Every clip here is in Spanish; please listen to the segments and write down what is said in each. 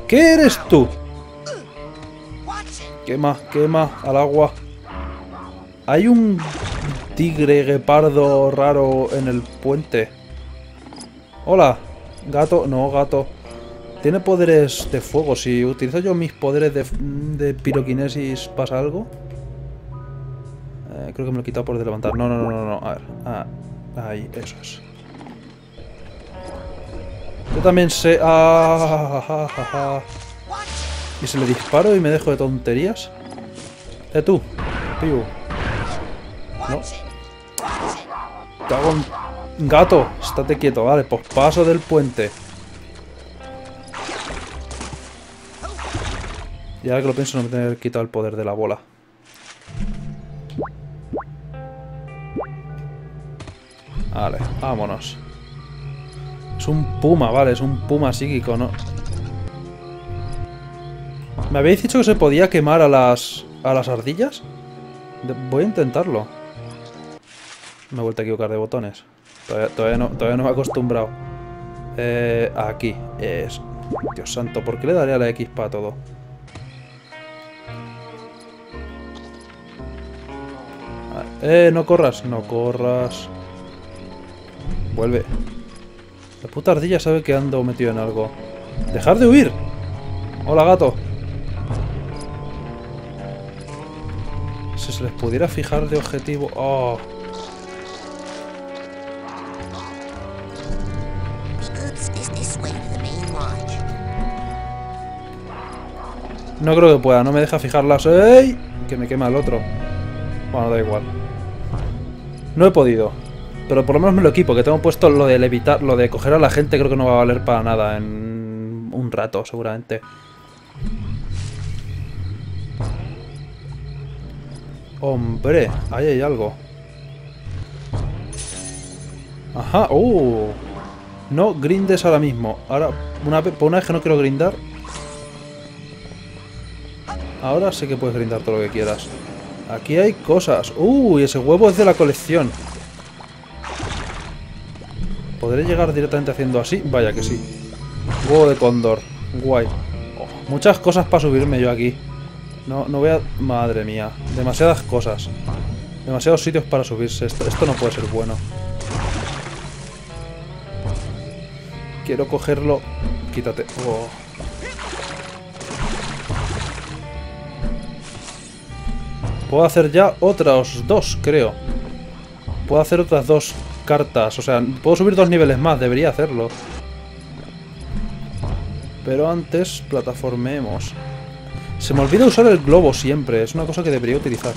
¿Qué eres tú? Quema, quema, al agua. Hay un tigre guepardo raro en el puente. Hola, gato. No, gato. Tiene poderes de fuego. Si utilizo yo mis poderes de piroquinesis, ¿pasa algo? Creo que me lo he quitado por de levantar. No, no, no, no, no. A ver. Ah, ahí, eso es. Yo también sé... ¿Y si le disparo y me dejo de tonterías? Tú. Piu. No. Cago en... Gato, estate quieto. Vale, pues paso del puente. Y ahora que lo pienso, no me tengo que haber quitado el poder de la bola. Vale, vámonos. Es un puma, vale, es un puma psíquico, ¿no? ¿Me habéis dicho que se podía quemar a las ardillas? Voy a intentarlo. Me he vuelto a equivocar de botones. Todavía no me he acostumbrado. Aquí. Es... Dios santo, ¿por qué le daría la X para todo? No corras. No corras. Vuelve. La puta ardilla sabe que ando metido en algo. ¡Dejar de huir! Hola, gato. Si se les pudiera fijar de objetivo... ¡Oh! No creo que pueda, no me deja fijarlas. ¡Ey! Que me quema el otro. Bueno, da igual. No he podido. Pero por lo menos me lo equipo, que tengo puesto lo de levitar, lo de coger a la gente, creo que no va a valer para nada en un rato, seguramente. Hombre, ahí hay algo. Ajá, no grindes ahora mismo. Ahora, por una vez que no quiero grindar. Ahora sí que puedes grindar todo lo que quieras. Aquí hay cosas. Y ese huevo es de la colección. ¿Podré llegar directamente haciendo así? Vaya que sí. Huevo de cóndor. Guay. Muchas cosas para subirme yo aquí. No voy a... Madre mía. Demasiadas cosas. Demasiados sitios para subirse. Esto no puede ser bueno. Quiero cogerlo. Quítate. Puedo hacer ya otros dos, creo. Puedo hacer otras dos cartas. O sea, puedo subir 2 niveles más. Debería hacerlo. Pero antes, plataformemos. Se me olvida usar el globo siempre. Es una cosa que debería utilizar.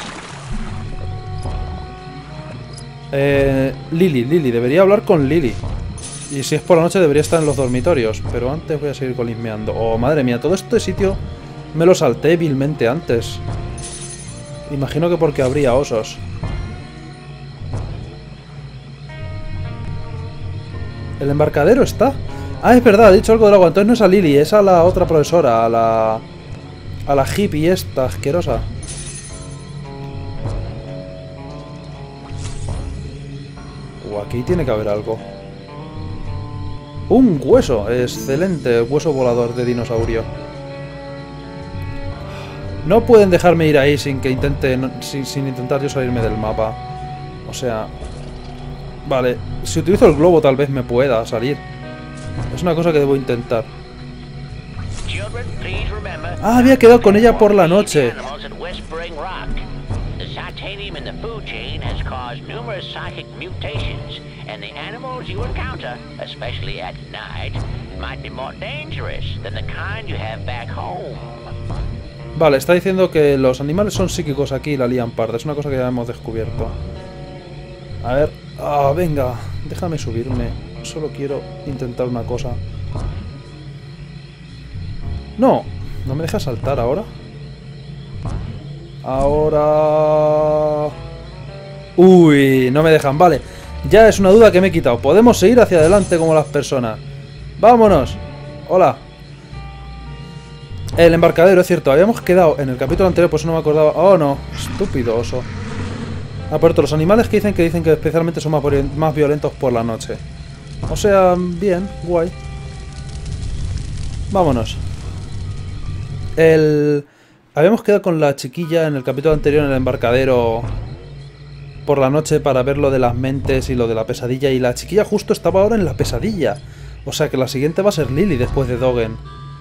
Lily. Debería hablar con Lily. Y si es por la noche debería estar en los dormitorios. Pero antes voy a seguir colismeando. Oh, madre mía. Todo este sitio me lo salté vilmente antes. Imagino que porque habría osos. ¿El embarcadero está? Ah, es verdad, he dicho algo del agua. Entonces no es a Lily, es a la otra profesora. A la hippie esta asquerosa. Aquí tiene que haber algo. Un hueso. Excelente. Hueso volador de dinosaurio. No pueden dejarme ir ahí sin que intente... sin intentar yo salirme del mapa. O sea... Vale. Si utilizo el globo tal vez me pueda salir. Es una cosa que debo intentar. Ah, había quedado con ella por la noche. Vale, está diciendo que los animales son psíquicos aquí y la lían parda. Es una cosa que ya hemos descubierto. A ver... Ah, venga. Déjame subirme. Solo quiero intentar una cosa. No. ¿No me deja saltar ahora? Ahora... Uy, no me dejan. Vale. Ya es una duda que me he quitado. Podemos seguir hacia adelante como las personas. ¡Vámonos! Hola. El embarcadero, es cierto. Habíamos quedado en el capítulo anterior, pues no me acordaba. Oh, no. Estúpido oso. Aparte, los animales que dicen que especialmente son más violentos por la noche. O sea, bien, guay. Vámonos. Habíamos quedado con la chiquilla en el capítulo anterior en el embarcadero por la noche para ver lo de las mentes y lo de la pesadilla. Y la chiquilla justo estaba ahora en la pesadilla. O sea que la siguiente va a ser Lily después de Dogen.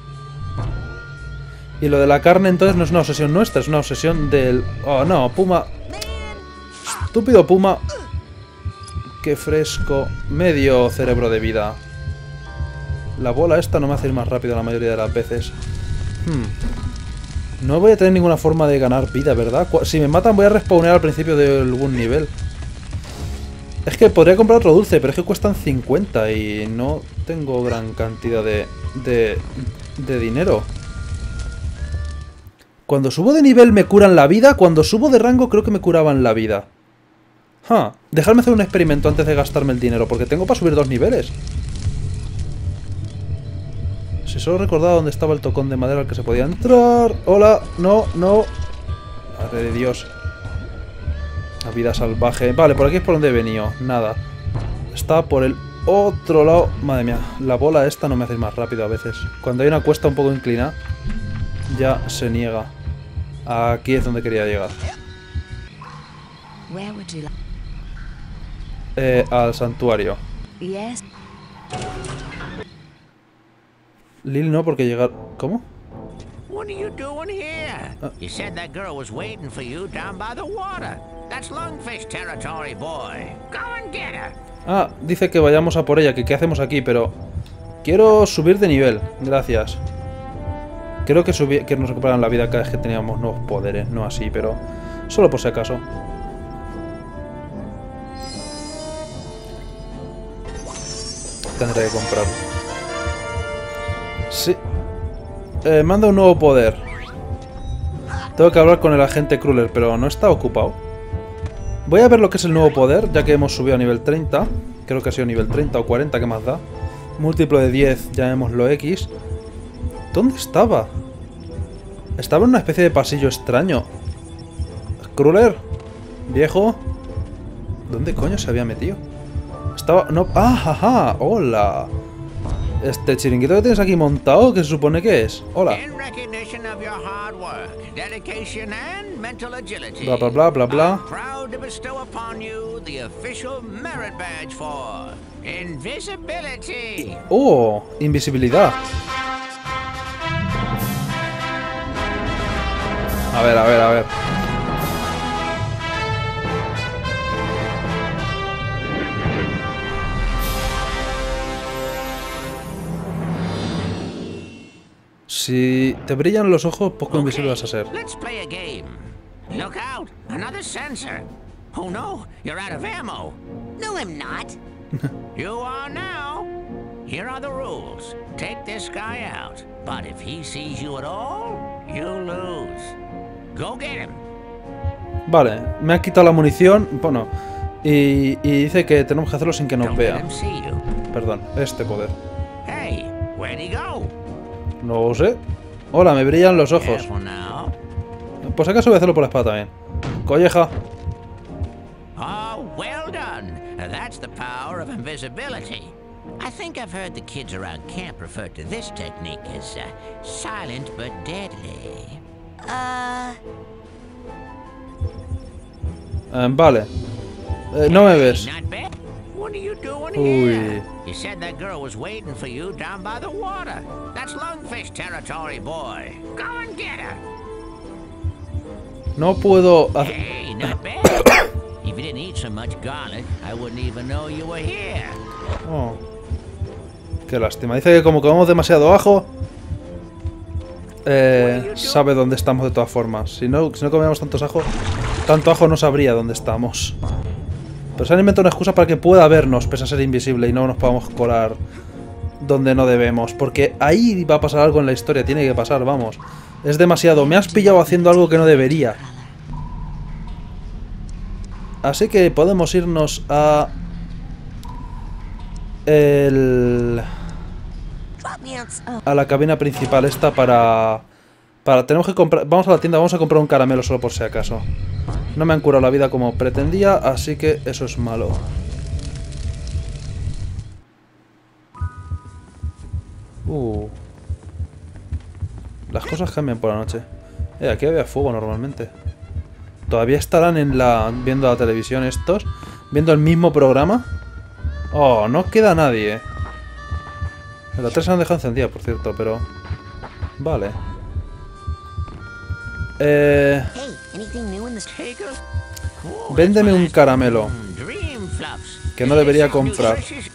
Y lo de la carne entonces no es una obsesión nuestra, es una obsesión del... Oh no, Puma. Estúpido Puma. Qué fresco. Medio cerebro de vida. La bola esta no me hace ir más rápido la mayoría de las veces. No voy a tener ninguna forma de ganar vida, ¿verdad? Si me matan voy a respawnear al principio de algún nivel. Es que podría comprar otro dulce, pero es que cuestan 50 y no tengo gran cantidad de dinero. Cuando subo de nivel me curan la vida, cuando subo de rango creo que me curaban la vida. Dejadme hacer un experimento antes de gastarme el dinero, porque tengo para subir 2 niveles. Si solo recordaba dónde estaba el tocón de madera al que se podía entrar. Hola, no. Madre de Dios. La vida salvaje. Vale, por aquí es por donde he venido. Nada. Está por el otro lado. Madre mía, la bola esta no me hace ir más rápido a veces. Cuando hay una cuesta un poco inclinada, ya se niega. Aquí es donde quería llegar. Al santuario. Lil no, porque llegar... ¿Cómo? What are you doing here? You said that girl was waiting for you down by the water. That's Lungfish territory, boy. Go and get her. Dice que vayamos a por ella, que qué hacemos aquí, pero... Quiero subir de nivel, gracias. Creo que nos recuperaran la vida cada vez que teníamos nuevos poderes, no así, pero... Solo por si acaso. Tendré que comprar. Sí. Manda un nuevo poder. Tengo que hablar con el agente Cruller, pero no está ocupado. Voy a ver lo que es el nuevo poder, ya que hemos subido a nivel 30. Creo que ha sido nivel 30 o 40, ¿qué más da? Múltiplo de 10, llamémoslo X. ¿Dónde estaba? Estaba en una especie de pasillo extraño. Cruller, viejo. ¿Dónde coño se había metido? Estaba... No... ¡Ah, hola! Este chiringuito que tienes aquí montado, ¿qué se supone que es? Hola. Bla, bla, bla. ¡Oh! Invisibilidad. A ver. Si te brillan los ojos, poco invisible vas a ser. Let's play a game. Look out, another sensor. Oh no, you're out of ammo. No, I'm not. You are now. Here are the rules. Take this guy out, but if he sees you at all, you lose. Go get him. Vale, me ha quitado la munición. Bueno, y dice que tenemos que hacerlo sin que nos vea. Perdón, este poder. Hey, where'd he go? No lo sé. Hola, me brillan los ojos. Pues acaso voy a hacerlo por la espada también. Colleja. Oh, well done. That's the power of invisibility. I think I've heard the kids around camp refer to this technique as silent but deadly. Vale. No me ves. What are you doing here? You said that girl was waiting for you down by the water. That's Lungfish territory, boy. Go and get her. No puedo... Hey, not bad. If you didn't eat so much garlic, I wouldn't even know you were here. Oh. Qué lástima. Dice que como comemos demasiado ajo... sabe dónde estamos de todas formas. Si no comíamos tanto ajo no sabría dónde estamos. Pero se han inventado una excusa para que pueda vernos, pese a ser invisible, y no nos podamos colar donde no debemos. Porque ahí va a pasar algo en la historia, tiene que pasar, vamos. Es demasiado. Me has pillado haciendo algo que no debería. Así que podemos irnos a... a la cabina principal esta para... Tenemos que comprar... Vamos a la tienda, vamos a comprar un caramelo solo por si acaso. No me han curado la vida como pretendía, así que eso es malo. Las cosas cambian por la noche. Aquí había fuego normalmente. ¿Todavía estarán viendo la televisión estos? ¿Viendo el mismo programa? Oh, no queda nadie. El hotel se han dejado encendida, por cierto, pero... Vale. Véndeme un caramelo. Que no debería comprar.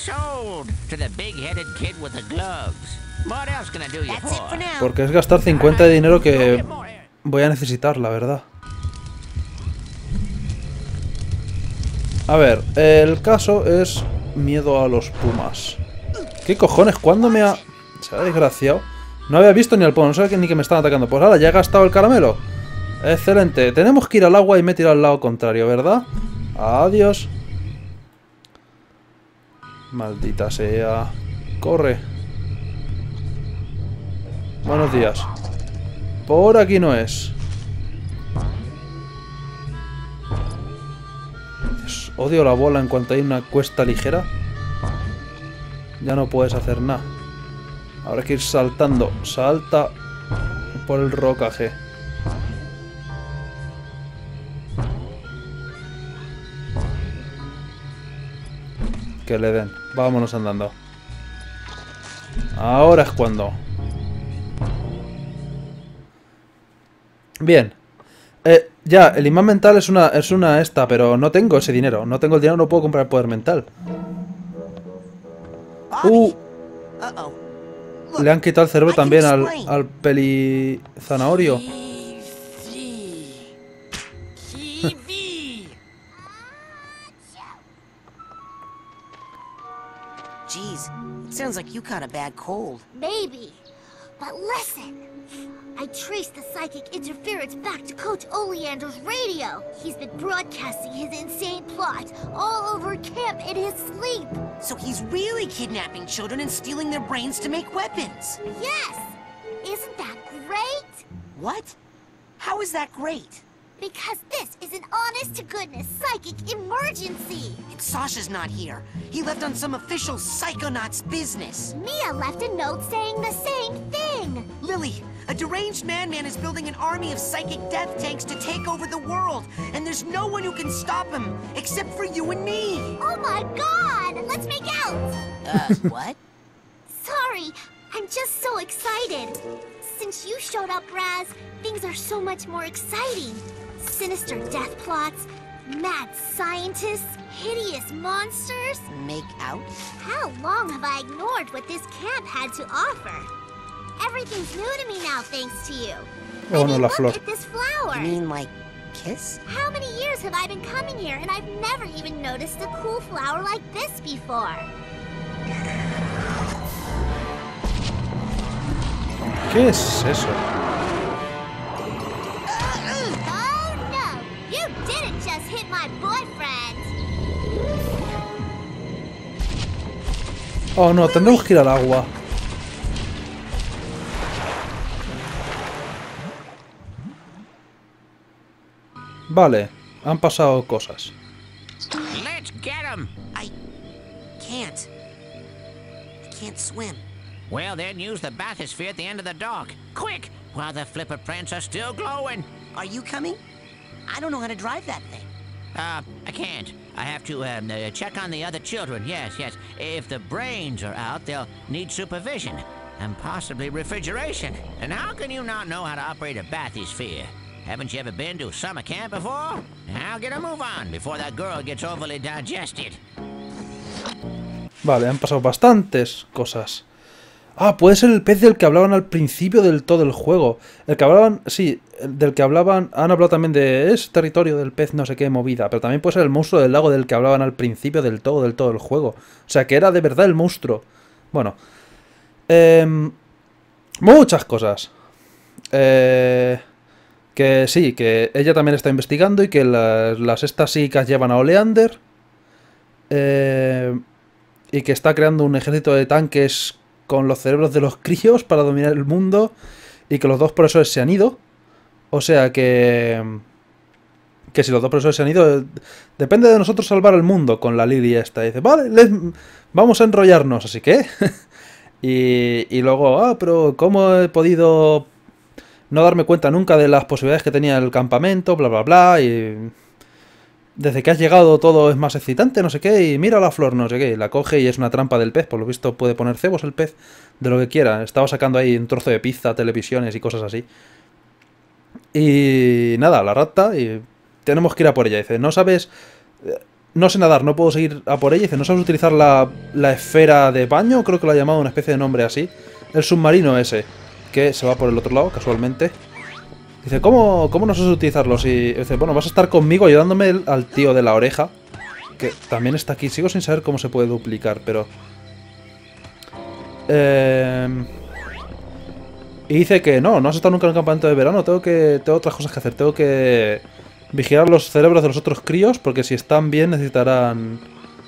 Porque es gastar 50 de dinero que voy a necesitar, la verdad. A ver, el caso es miedo a los pumas. ¿Qué cojones? ¿Cuándo me ha...? Se ha desgraciado. No había visto ni al puma, no sabía ni que me estaban atacando. Pues ahora ya he gastado el caramelo. Excelente. Tenemos que ir al agua y me he tirado al lado contrario, ¿verdad? Adiós. Maldita sea. Corre. Buenos días. Por aquí no es. Dios, odio la bola en cuanto hay una cuesta ligera. Ya no puedes hacer nada. Habrá que ir saltando. Salta por el rocaje. Que le den. Vámonos andando. Ahora es cuando. Bien. Ya, el imán mental es una esta, pero no tengo ese dinero. No tengo el dinero, no puedo comprar el poder mental. Le han quitado el cerebro también al peli zanahorio. Jeez, it sounds like you caught a bad cold. Maybe. But listen. I traced the psychic interference back to Coach Oleander's radio. He's been broadcasting his insane plot all over camp in his sleep. So he's really kidnapping children and stealing their brains to make weapons. Yes! Isn't that great? What? How is that great? Because this is an honest-to-goodness psychic emergency! And Sasha's not here. He left on some official Psychonauts business. Mia left a note saying the same thing! Lily, a deranged madman is building an army of psychic death tanks to take over the world. And there's no one who can stop him, except for you and me. Oh my god! Let's make out! What? Sorry, I'm just so excited. Since you showed up, Raz, things are so much more exciting. Sinister death plots, mad scientists, hideous monsters. Make out? How long have I ignored what this camp had to offer? Everything's new to me now, thanks to you. Oh, I mean, no, la look flor. at this flower. You mean like kiss? How many years have I been coming here and I've never even noticed a cool flower like this before? ¿Qué es eso? Oh no! You didn't just hit my boyfriend! Oh no, tendremos que ir al agua. Vale, han pasado cosas. Let's get him. I can't swim. Well, then use the bathysphere at the end of the dock. Quick, while the flipper prints are still glowing. Are you coming? I don't know how to drive that thing. I can't. I have to check on the other children. Yes. If the brains are out, they'll need supervision and possibly refrigeration. And how can you not know how to operate a bathysphere? Haven't you ever been to summer camp before? Now get a move on before that girl gets overly digested. Vale, han pasado bastantes cosas. Ah, puede ser el pez del que hablaban al principio del todo el juego. El que hablaban, sí, del que hablaban, han hablado también de es territorio del pez no sé qué movida, pero también puede ser el monstruo del lago del que hablaban al principio del todo el juego. O sea, que era de verdad el monstruo. Bueno. Muchas cosas. Que sí, que ella también está investigando y que las estas psíquicas llevan a Oleander. Y que está creando un ejército de tanques con los cerebros de los críos para dominar el mundo. Y que los dos profesores se han ido. O sea que si los dos profesores se han ido, depende de nosotros salvar el mundo con la Lily esta. Y dice, vale, vamos a enrollarnos, así que... y luego, pero ¿cómo he podido no darme cuenta nunca de las posibilidades que tenía el campamento, bla bla bla, y desde que has llegado todo es más excitante, no sé qué, y mira la flor, no sé qué, y la coge y es una trampa del pez, por lo visto puede poner cebos el pez, de lo que quiera. Estaba sacando ahí un trozo de pizza, televisiones y cosas así. Y nada, la rapta y tenemos que ir a por ella. Dice, no sabes, no sé nadar, no puedo seguir a por ella. Dice, no sabes utilizar la esfera de baño, creo que lo ha llamado una especie de nombre así. El submarino ese, que se va por el otro lado, casualmente. Dice, ¿cómo no sabes utilizarlo? Y dice, bueno, vas a estar conmigo ayudándome al tío de la oreja, que también está aquí. Sigo sin saber cómo se puede duplicar, pero... Y dice que no has estado nunca en un campamento de verano, tengo otras cosas que hacer, tengo que vigilar los cerebros de los otros críos, porque si están bien necesitarán...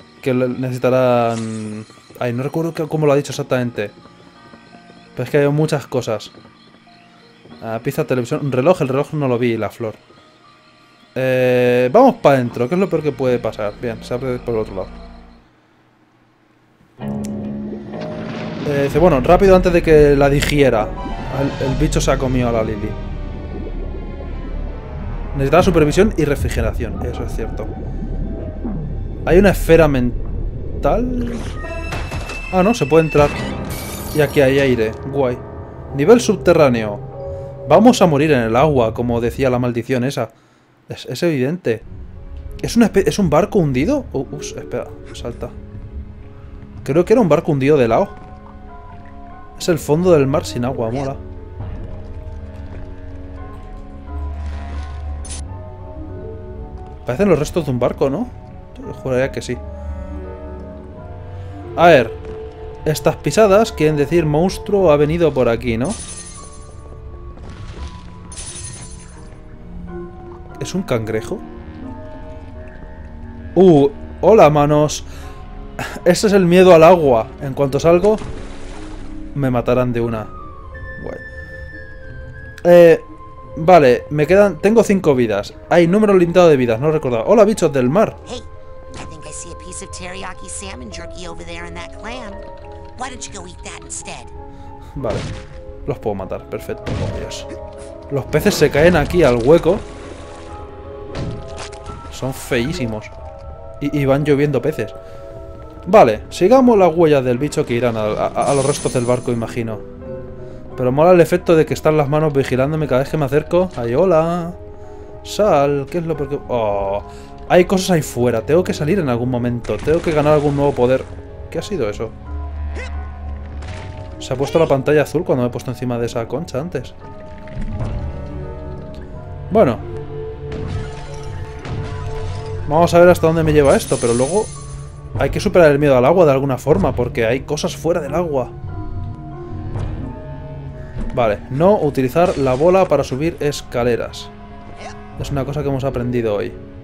Ay, no recuerdo cómo lo ha dicho exactamente. Pero es que hay muchas cosas. Pizza, televisión, un reloj, el reloj no lo vi, la flor. Vamos para adentro, ¿qué es lo peor que puede pasar? Bien, se abre por el otro lado. Dice, bueno, rápido antes de que la digiera. El bicho se ha comido a la Lily. Necesitaba supervisión y refrigeración, eso es cierto. Hay una esfera mental. Ah, no, se puede entrar. Y aquí hay aire, guay. Nivel subterráneo. Vamos a morir en el agua, como decía la maldición esa. Es evidente. ¿Es un barco hundido? Ups, espera, salta. Creo que era un barco hundido de lado. Es el fondo del mar sin agua, mola. Parecen los restos de un barco, ¿no? Yo juraría que sí. A ver. Estas pisadas quieren decir monstruo ha venido por aquí, ¿no? ¿Es un cangrejo? Hola, manos. Ese es el miedo al agua. En cuanto salgo, me matarán de una. Guay. Vale, me quedan... Tengo 5 vidas. Hay número limitado de vidas, no lo recordaba. Hola, bichos del mar. Hey, I think I see a piece of teriyaki salmon jerky over there in that clam. Why don't you go eat that instead? Vale, los puedo matar, perfecto. Oh, Dios. Los peces se caen aquí al hueco. Son feísimos. Y van lloviendo peces. Vale, sigamos las huellas del bicho que irán a los restos del barco, imagino. Pero mola el efecto de que están las manos vigilándome cada vez que me acerco. ¡Ay, hola! Sal, ¿qué es lo peor que...? Oh, hay cosas ahí fuera. Tengo que salir en algún momento. Tengo que ganar algún nuevo poder. ¿Qué ha sido eso? Se ha puesto la pantalla azul cuando me he puesto encima de esa concha antes. Bueno. Vamos a ver hasta dónde me lleva esto, pero luego hay que superar el miedo al agua de alguna forma, porque hay cosas fuera del agua. Vale, no utilizar la bola para subir escaleras. Es una cosa que hemos aprendido hoy.